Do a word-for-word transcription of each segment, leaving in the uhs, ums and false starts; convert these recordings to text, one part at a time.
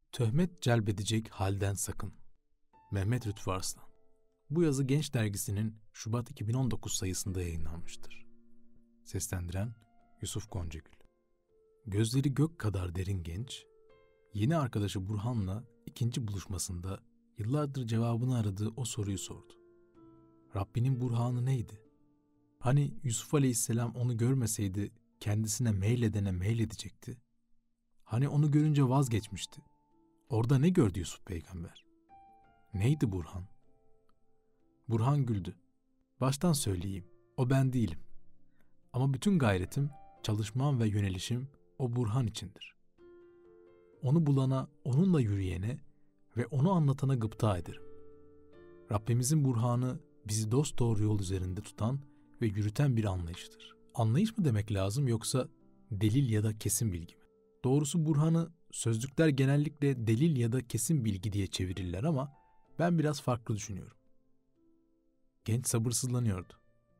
Töhmet celbedecek halden sakın. Mehmet Lütfü Arslan. Bu yazı Genç Dergisi'nin Şubat iki bin on dokuz sayısında yayınlanmıştır. Seslendiren Yusuf Goncagül. Gözleri gök kadar derin genç, yeni arkadaşı Burhan'la ikinci buluşmasında yıllardır cevabını aradığı o soruyu sordu. Rabbinin burhanı neydi? Hani Yusuf Aleyhisselam onu görmeseydi kendisine meyledene meyledecekti? Hani onu görünce vazgeçmişti? Orada ne gördü Yusuf peygamber? Neydi Burhan? Burhan güldü. Baştan söyleyeyim, o ben değilim. Ama bütün gayretim, çalışmam ve yönelişim o Burhan içindir. Onu bulana, onunla yürüyene ve onu anlatana gıpta ederim. Rabbimizin burhanı bizi dosdoğru yol üzerinde tutan ve yürüten bir anlayıştır. Anlayış mı demek lazım yoksa delil ya da kesin bilgi mi? Doğrusu burhanı sözlükler genellikle delil ya da kesin bilgi diye çevirirler ama ben biraz farklı düşünüyorum. Genç sabırsızlanıyordu.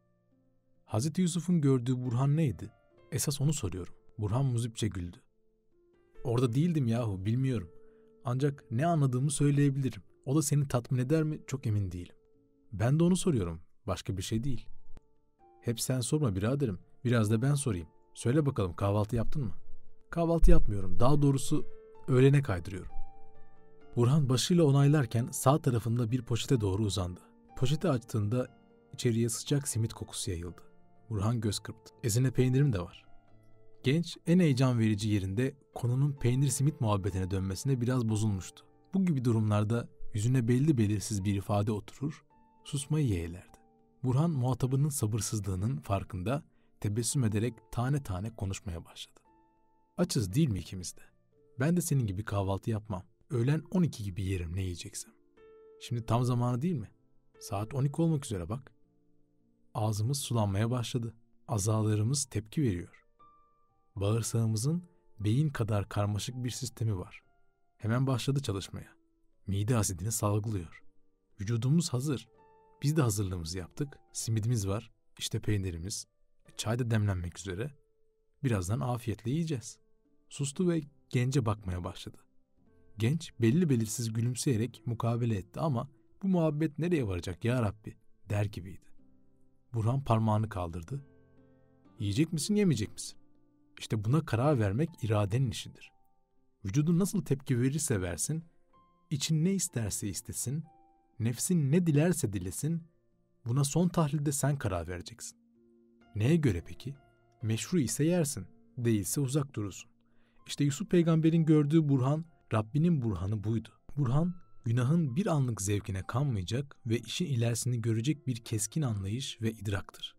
Hazreti Yusuf'un gördüğü burhan neydi? Esas onu soruyorum. Burhan muzipçe güldü. Orada değildim yahu, bilmiyorum. Ancak ne anladığımı söyleyebilirim. O da seni tatmin eder mi çok emin değilim. Ben de onu soruyorum. Başka bir şey değil. Hep sen sorma biraderim. Biraz da ben sorayım. Söyle bakalım, kahvaltı yaptın mı? Kahvaltı yapmıyorum. Daha doğrusu öğlene kaydırıyorum. Burhan başıyla onaylarken sağ tarafında bir poşete doğru uzandı. Poşeti açtığında içeriye sıcak simit kokusu yayıldı. Burhan göz kırptı. Ezine peynirim de var. Genç en heyecan verici yerinde konunun peynir simit muhabbetine dönmesine biraz bozulmuştu. Bu gibi durumlarda yüzüne belli belirsiz bir ifade oturur, susmayı yeğlerdi. Burhan muhatabının sabırsızlığının farkında tebessüm ederek tane tane konuşmaya başladı. Açız değil mi ikimiz de? Ben de senin gibi kahvaltı yapmam. Öğlen on iki gibi yerim ne yiyeceksem. Şimdi tam zamanı değil mi? Saat on iki olmak üzere bak. Ağzımız sulanmaya başladı. Azalarımız tepki veriyor. Bağırsağımızın beyin kadar karmaşık bir sistemi var. Hemen başladı çalışmaya. Mide asidini salgılıyor. Vücudumuz hazır. Biz de hazırlığımızı yaptık. Simidimiz var. İşte peynirimiz. Çay da demlenmek üzere. Birazdan afiyetle yiyeceğiz. Sustu ve gence bakmaya başladı. Genç belli belirsiz gülümseyerek mukabele etti ama bu muhabbet nereye varacak ya Rabbi der gibiydi. Burhan parmağını kaldırdı. Yiyecek misin, yemeyecek misin? İşte buna karar vermek iradenin işidir. Vücudun nasıl tepki verirse versin, için ne isterse istesin, nefsin ne dilerse dilesin, buna son tahlilde sen karar vereceksin. Neye göre peki? Meşru ise yersin, değilse uzak durursun. İşte Yusuf peygamberin gördüğü burhan, Rabbinin burhanı buydu. Burhan, günahın bir anlık zevkine kanmayacak ve işin ilerisini görecek bir keskin anlayış ve idraktır.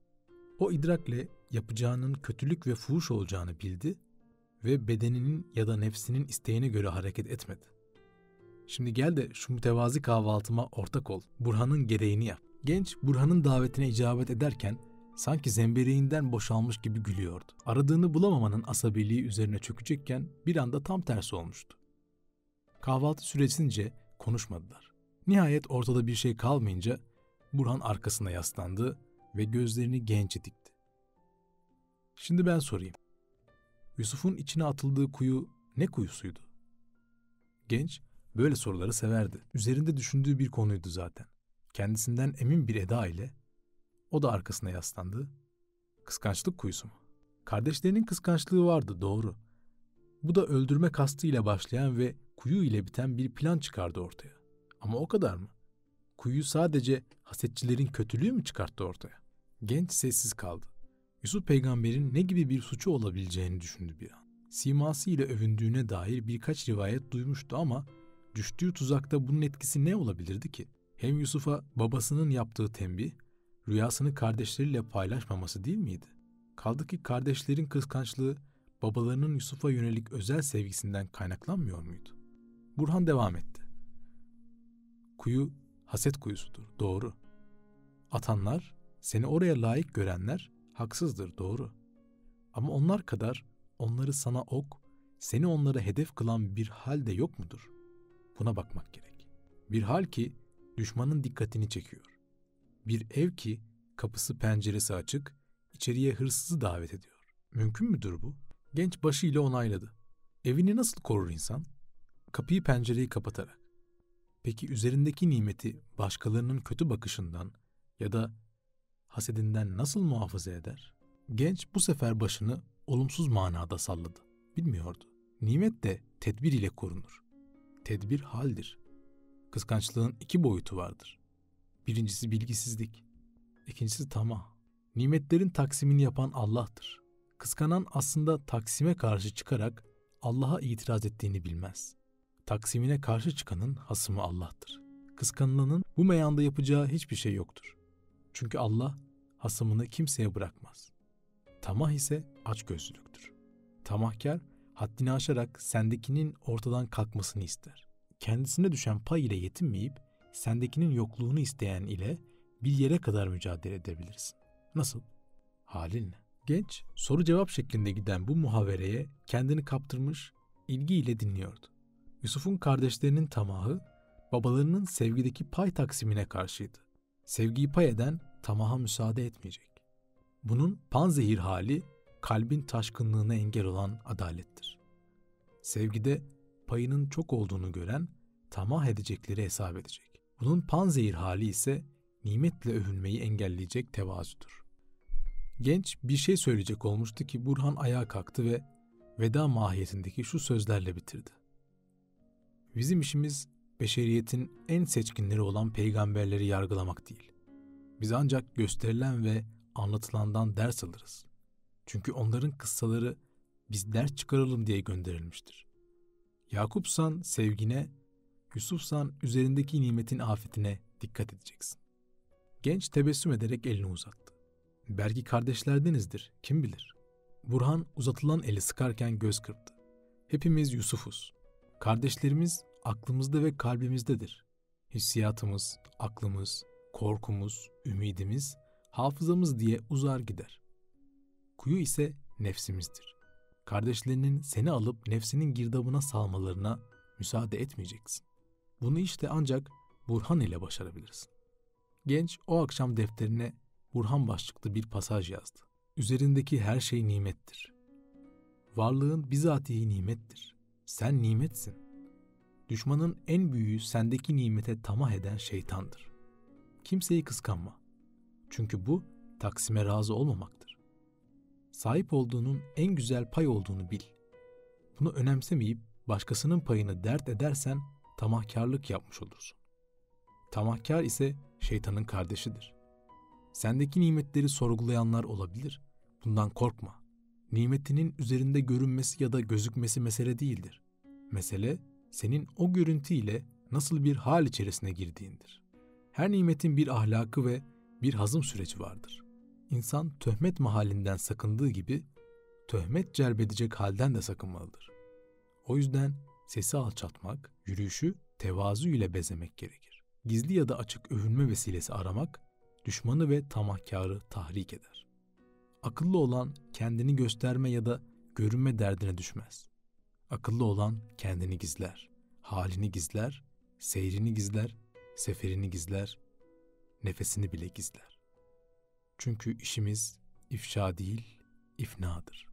O idrakle yapacağının kötülük ve fuhuş olacağını bildi ve bedeninin ya da nefsinin isteğine göre hareket etmedi. Şimdi gel de şu mütevazi kahvaltıma ortak ol, Burhan'ın gereğini yap. Genç Burhan'ın davetine icabet ederken sanki zembereğinden boşalmış gibi gülüyordu. Aradığını bulamamanın asabiliği üzerine çökecekken bir anda tam tersi olmuştu. Kahvaltı süresince konuşmadılar. Nihayet ortada bir şey kalmayınca Burhan arkasına yaslandı ve gözlerini gence dikti. Şimdi ben sorayım. Yusuf'un içine atıldığı kuyu ne kuyusuydu? Genç böyle soruları severdi. Üzerinde düşündüğü bir konuydu zaten. Kendisinden emin bir eda ile o da arkasına yaslandı. Kıskançlık kuyusu mu? Kardeşlerinin kıskançlığı vardı, doğru. Bu da öldürme kastıyla başlayan ve kuyu ile biten bir plan çıkardı ortaya. Ama o kadar mı? Kuyuyu sadece hasetçilerin kötülüğü mü çıkarttı ortaya? Genç sessiz kaldı. Yusuf peygamberin ne gibi bir suçu olabileceğini düşündü bir an. Siması ile övündüğüne dair birkaç rivayet duymuştu ama düştüğü tuzakta bunun etkisi ne olabilirdi ki? Hem Yusuf'a babasının yaptığı tembih, rüyasını kardeşleriyle paylaşmaması değil miydi? Kaldı ki kardeşlerin kıskançlığı babalarının Yusuf'a yönelik özel sevgisinden kaynaklanmıyor muydu? Burhan devam etti. Kuyu haset kuyusudur, doğru. Atanlar, seni oraya layık görenler haksızdır, doğru. Ama onlar kadar onları sana ok, seni onlara hedef kılan bir hal de yok mudur? Buna bakmak gerek. Bir hal ki düşmanın dikkatini çekiyor. Bir ev ki kapısı penceresi açık, içeriye hırsızı davet ediyor. Mümkün müdür bu? Genç başıyla onayladı. Evini nasıl korur insan? kapıyı pencereyi kapatarak. Peki üzerindeki nimeti başkalarının kötü bakışından ya da hasedinden nasıl muhafaza eder? Genç bu sefer başını olumsuz manada salladı. Bilmiyordu. Nimet de tedbir ile korunur. Tedbir haldir. Kıskançlığın iki boyutu vardır. Birincisi bilgisizlik. İkincisi tamah. Nimetlerin taksimini yapan Allah'tır. Kıskanan aslında taksime karşı çıkarak Allah'a itiraz ettiğini bilmez. Taksimine karşı çıkanın hasımı Allah'tır. Kıskanılanın bu meyanda yapacağı hiçbir şey yoktur. Çünkü Allah hasımını kimseye bırakmaz. Tamah ise açgözlülüktür. Tamahkar haddini aşarak sendekinin ortadan kalkmasını ister. Kendisine düşen pay ile yetinmeyip sendekinin yokluğunu isteyen ile bir yere kadar mücadele edebilirsin. Nasıl? Halinle. Genç soru cevap şeklinde giden bu muhavereye kendini kaptırmış, ilgiyle dinliyordu. Yusuf'un kardeşlerinin tamahı babalarının sevgideki pay taksimine karşıydı. Sevgiyi pay eden tamaha müsaade etmeyecek. Bunun panzehir hali kalbin taşkınlığına engel olan adalettir. Sevgide payının çok olduğunu gören tamah edecekleri hesap edecek. Bunun panzehir hali ise nimetle övünmeyi engelleyecek tevazudur. Genç bir şey söyleyecek olmuştu ki Burhan ayağa kalktı ve veda mahiyetindeki şu sözlerle bitirdi. Bizim işimiz beşeriyetin en seçkinleri olan peygamberleri yargılamak değil. Biz ancak gösterilen ve anlatılandan ders alırız. Çünkü onların kıssaları biz ders çıkaralım diye gönderilmiştir. Yakupsan sevgine, Yusufsan üzerindeki nimetin afetine dikkat edeceksin. Genç tebessüm ederek elini uzattı. Belki kardeşlerdenizdir, kim bilir. Burhan uzatılan eli sıkarken göz kırptı. Hepimiz Yusuf'uz. Kardeşlerimiz aklımızda ve kalbimizdedir. Hissiyatımız, aklımız, korkumuz, ümidimiz, hafızamız diye uzar gider. Kuyu ise nefsimizdir. Kardeşlerinin seni alıp nefsinin girdabına salmalarına müsaade etmeyeceksin. Bunu işte ancak Burhan ile başarabilirsin. Genç o akşam defterine Burhan başlıklı bir pasaj yazdı. Üzerindeki her şey nimettir. Varlığın bizatihi nimettir. Sen nimetsin. Düşmanın en büyüğü sendeki nimete tamah eden şeytandır. Kimseyi kıskanma. Çünkü bu taksime razı olmamaktır. Sahip olduğunun en güzel pay olduğunu bil. Bunu önemsemeyip başkasının payını dert edersen tamahkarlık yapmış olursun. Tamahkar ise şeytanın kardeşidir. Sendeki nimetleri sorgulayanlar olabilir. Bundan korkma. Nimetinin üzerinde görünmesi ya da gözükmesi mesele değildir. Mesele senin o görüntüyle nasıl bir hal içerisine girdiğindir. Her nimetin bir ahlakı ve bir hazım süreci vardır. İnsan töhmet mahalinden sakındığı gibi töhmet celbedecek halden de sakınmalıdır. O yüzden sesi alçaltmak, yürüyüşü tevazu ile bezemek gerekir. Gizli ya da açık övünme vesilesi aramak, düşmanı ve tamahkarı tahrik eder. Akıllı olan kendini gösterme ya da görünme derdine düşmez. Akıllı olan kendini gizler, halini gizler, seyrini gizler, seferini gizler, nefesini bile gizler. Çünkü işimiz ifşa değil, ifnadır.